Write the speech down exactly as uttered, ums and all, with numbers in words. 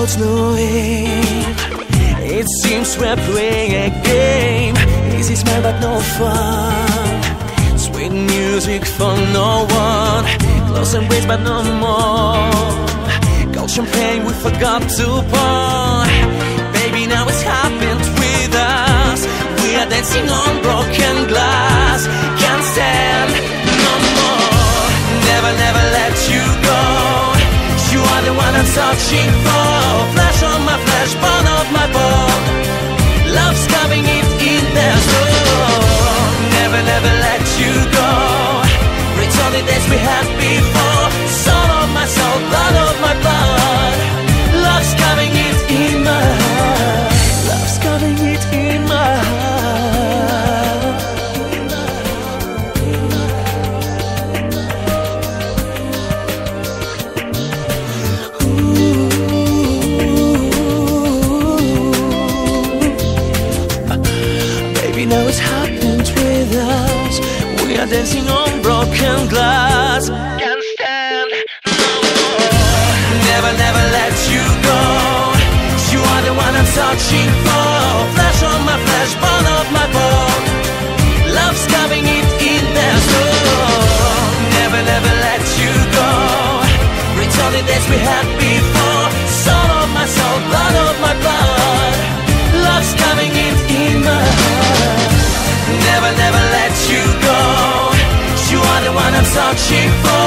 was no end. It seems we're playing a game. Easy smile but no fun. Sweet music for no one. Close embrace but no more. Cold champagne we forgot to pour. Baby, now it's happened with us. We are dancing on broken glass. Can't stand no more. Never, never let you go. You are the one I'm searching for. Flesh on my flesh, bone of my bone. Love's coming in, in there slow. Never, never let you go. Return the days we had before. Soul of my soul, blood of my blood. Love's coming in, in my heart. Love's coming in, in my heart. Now it's happened with us. We are dancing on broken glass. Can't stand no more. Never, never let you go. You are the one I'm searching for. Flesh on my flesh, bone of my bone. Love's coming in, in there slow. Never, never let you go. Return the days we had before. Soul of my soul, blood of my blood. Love's coming in, in my heart. Never, never let you go. You are the one I'm searching for.